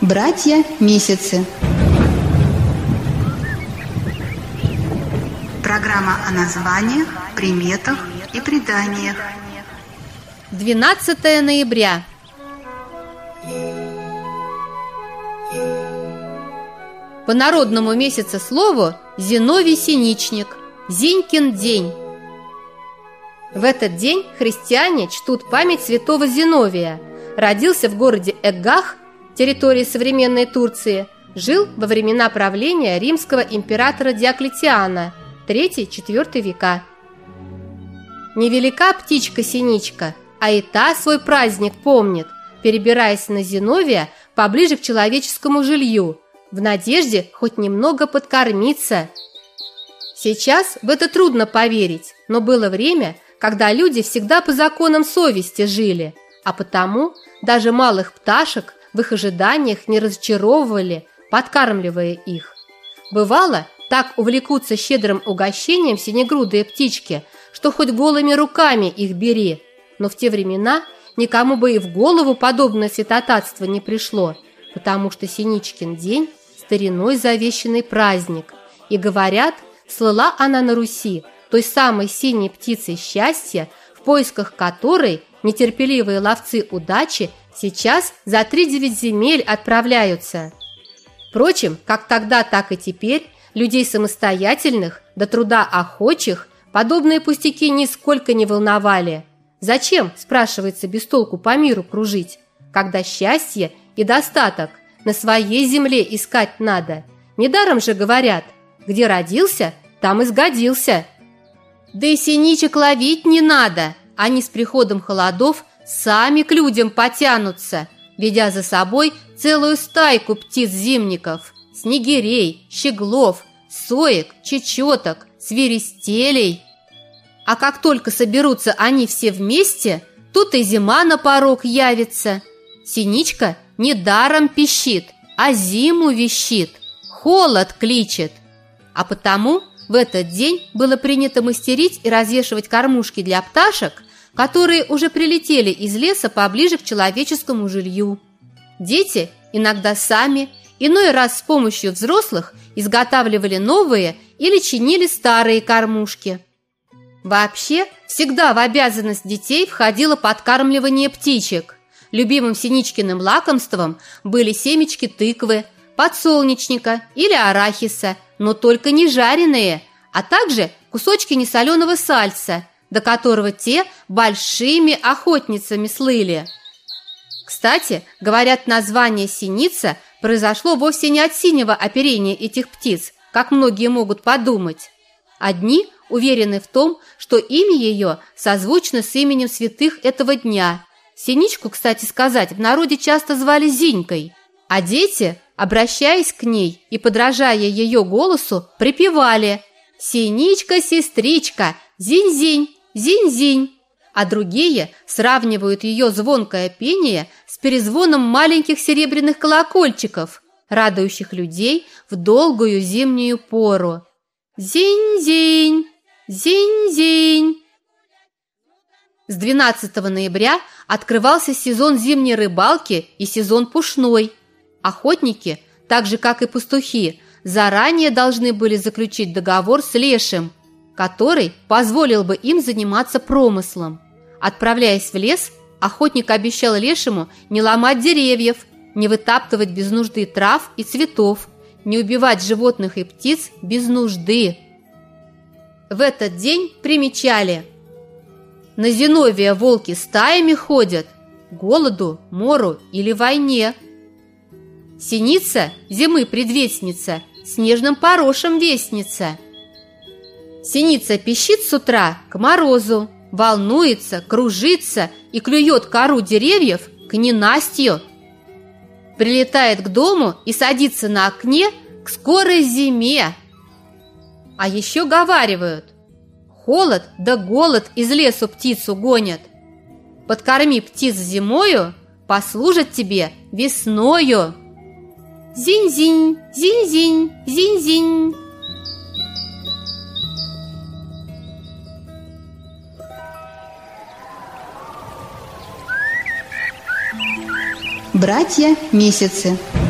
Братья-месяцы. Программа о названиях, приметах и преданиях. 12 ноября. По народному месяцеслову Зиновий Синичник, Зинькин день. В этот день христиане чтут память святого Зиновия. Родился в городе Эгах, территории современной Турции, жил во времена правления римского императора Диоклетиана, 3-4 века. Невелика птичка-синичка, а и та свой праздник помнит, перебираясь на Зиновия поближе к человеческому жилью, в надежде хоть немного подкормиться. Сейчас в это трудно поверить, но было время, когда люди всегда по законам совести жили, а потому даже малых пташек в их ожиданиях не разочаровывали, подкармливая их. Бывало, так увлекутся щедрым угощением синегрудые птички, что хоть голыми руками их бери, но в те времена никому бы и в голову подобное святотатство не пришло, потому что Синичкин день – стариной завещанный праздник, и, говорят, слыла она на Руси той самой синей птицей счастья, в поисках которой нетерпеливые ловцы удачи сейчас за 3-9 земель отправляются. Впрочем, как тогда, так и теперь, людей самостоятельных, до труда охочих, подобные пустяки нисколько не волновали. Зачем, спрашивается, без толку по миру кружить, когда счастье и достаток на своей земле искать надо? Недаром же говорят, где родился, там и сгодился. Да и синичек ловить не надо, они с приходом холодов сами к людям потянутся, ведя за собой целую стайку птиц-зимников, снегирей, щеглов, соек, чечеток, свиристелей. А как только соберутся они все вместе, тут и зима на порог явится. Синичка недаром пищит, а зиму вещит, холод кличет. А потому в этот день было принято мастерить и развешивать кормушки для пташек, которые уже прилетели из леса поближе к человеческому жилью. Дети иногда сами, иной раз с помощью взрослых изготавливали новые или чинили старые кормушки. Вообще, всегда в обязанность детей входило подкармливание птичек. Любимым Синичкиным лакомством были семечки тыквы, подсолнечника или арахиса, но только не жареные, а также кусочки несоленого сальца, до которого те большими охотницами слыли. Кстати, говорят, название «синица» произошло вовсе не от синего оперения этих птиц, как многие могут подумать. Одни уверены в том, что имя ее созвучно с именем святых этого дня. Синичку, кстати сказать, в народе часто звали Зинькой, а дети, обращаясь к ней и подражая ее голосу, припевали «Синичка-сестричка, зинь-зинь, зинь-зинь», а другие сравнивают ее звонкое пение с перезвоном маленьких серебряных колокольчиков, радующих людей в долгую зимнюю пору. Зинь-зинь, зинь-зинь. С 12 ноября открывался сезон зимней рыбалки и сезон пушной. Охотники, так же как и пастухи, заранее должны были заключить договор с лешим, который позволил бы им заниматься промыслом. Отправляясь в лес, охотник обещал лешему не ломать деревьев, не вытаптывать без нужды трав и цветов, не убивать животных и птиц без нужды. В этот день примечали: на Зиновия волки стаями ходят, голоду, мору или войне. Синица зимы предвестница, снежным порошем вестница. Синица пищит с утра к морозу, волнуется, кружится и клюет кору деревьев к ненастью. Прилетает к дому и садится на окне к скорой зиме. А еще говаривают: холод да голод из лесу птицу гонят. Подкорми птиц зимою, послужат тебе весною. Зинь-зинь, зинь-зинь, зинь-зинь. Братья-месяцы.